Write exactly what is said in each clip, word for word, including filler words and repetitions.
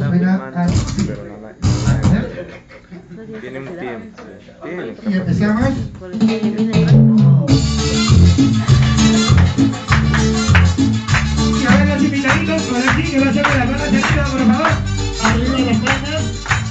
buena. Pero no la, no la tiene un tiempo. Tiene Y empezamos. Y a ver los invitaditos por aquí que va a ser de las manos arriba, por favor. Arriba las manos.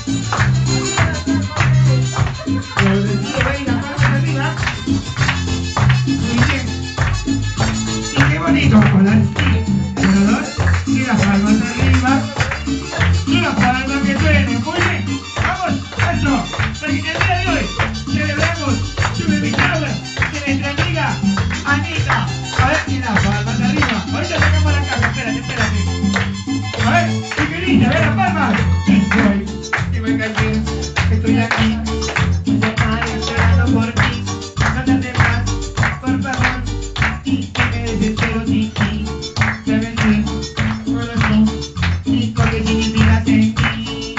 Los vestidos ahí, las manos arriba. Muy bien. Y qué bonito, con las y las palmas arriba. Y las palmas que suenen. Muy bien. Vamos, eso. Para que el día de hoy celebremos su baby shower de nuestra amiga Anita. A ver, y las palmas arriba. Ahorita sacamos la caja. Espérate, espérate. A ver, y qué linda, a ver las palmas. Estoy, que me calle. Estoy aquí. Esperando por ti. No te acercas, por favor. Y que me desespero sin ti. Te vendré, solo tú. Y porque significas en mí.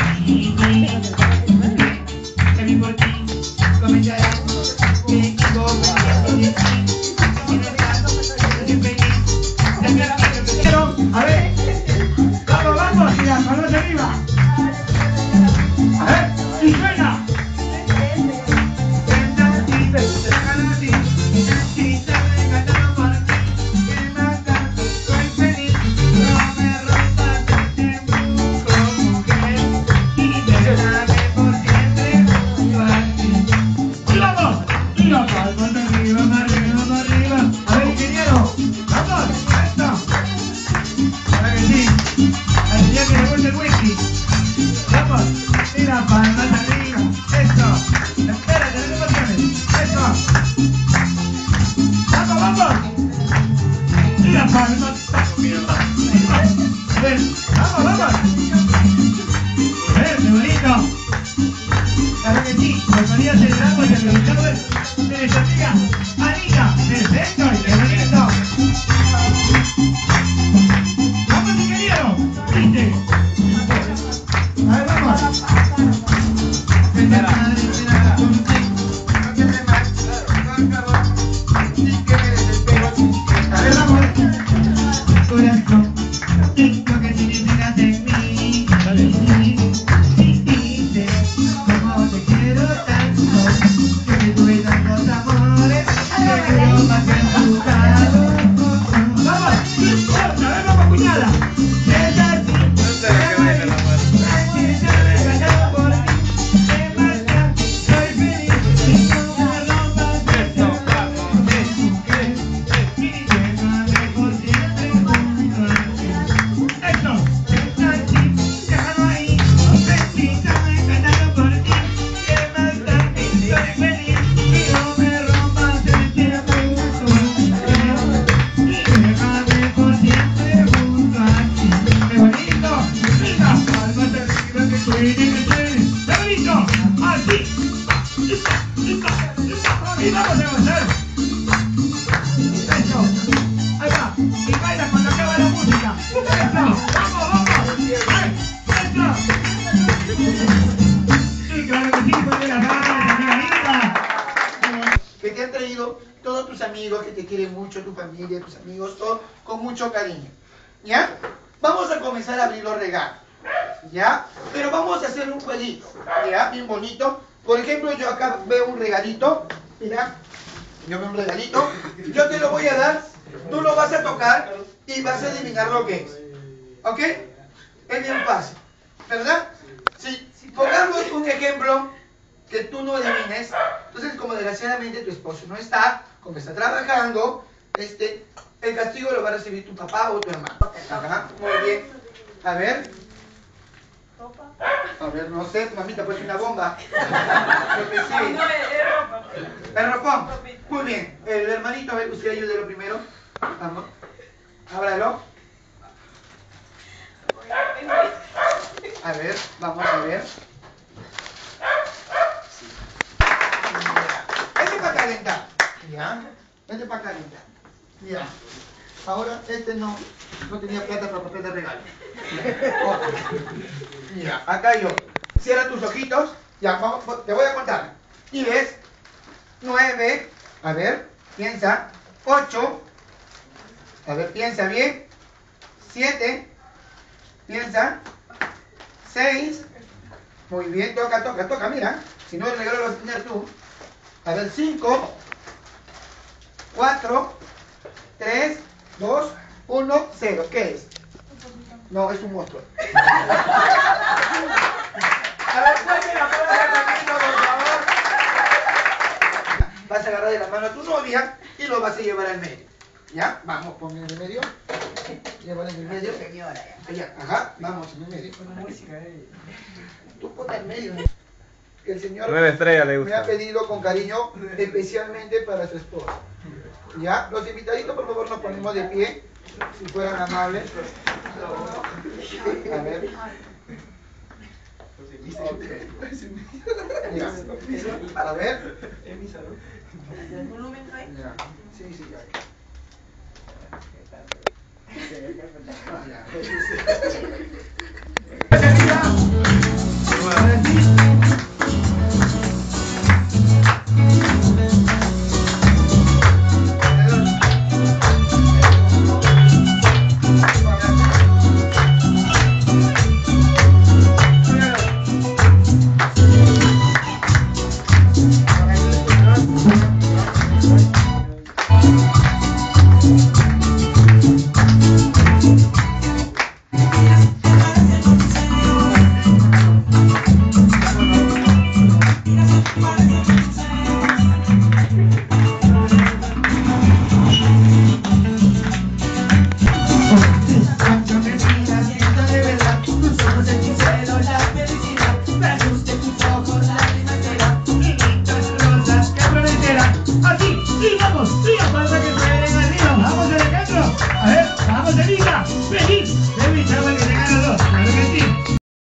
Te vi por ti. Comenzarás. Que equivoco pendiendo de ti. Tienes ganas, estoy feliz. Pero, a ver. Vamos, vamos. Y las manos arriba. A ver. Y suena. Que te han traído todos tus amigos que te quieren mucho, tu familia, tus amigos, todo con mucho cariño. ¿Ya? Vamos a comenzar a abrir los regalos. ¿Ya? Pero vamos a hacer un jueguito. ¿Ya? Bien bonito. Por ejemplo, yo acá veo un regalito. Mira. Yo veo un regalito. Yo te lo voy a dar. Tú lo vas a tocar y vas a adivinar lo que es. ¿Ok? Es bien fácil. ¿Verdad? Si, si pongamos un ejemplo que tú no adivines, entonces como desgraciadamente tu esposo no está, como está trabajando, este, el castigo lo va a recibir tu papá o tu hermano. Ajá, muy bien. A ver. A ver, no sé, mamita, pues una bomba. Porque sí. El ropón. Muy bien. El hermanito, a ver, usted ayúdelo primero. Vamos. Ábralo. A ver, vamos a ver. Este es para calentar. Ya. Este es para calentar. Ya. Ahora este no, no tenía plata para papel de regalo. Ya, acá yo. Cierra tus ojitos. Ya, vamos, te voy a contar. diez, nueve, a ver, piensa. ocho, a ver, piensa bien. siete, piensa. seis. Muy bien, toca, toca, toca, mira. Si no, el regalo lo vas a enseñar tú. A ver, cinco, cuatro, tres, dos, uno, cero. ¿Qué es? No, es un monstruo. A ver, cuenten la palabra rapidito, por favor. Vas a agarrar de la mano a tu novia y lo vas a llevar al medio. ¿Ya? Vamos, ponme en el medio. Llévala en el medio. Allá, ajá, vamos en el medio. Tú ponte en medio. Que el Señor Nueve estrellas le me gusta. ha pedido con cariño, especialmente para su esposa. ¿Ya? Los invitaditos, por favor, nos ponemos de pie, si fueran amables. A ver. Okay. Ya. A ver. Ya. Sí, sí, ya. Ah, ya.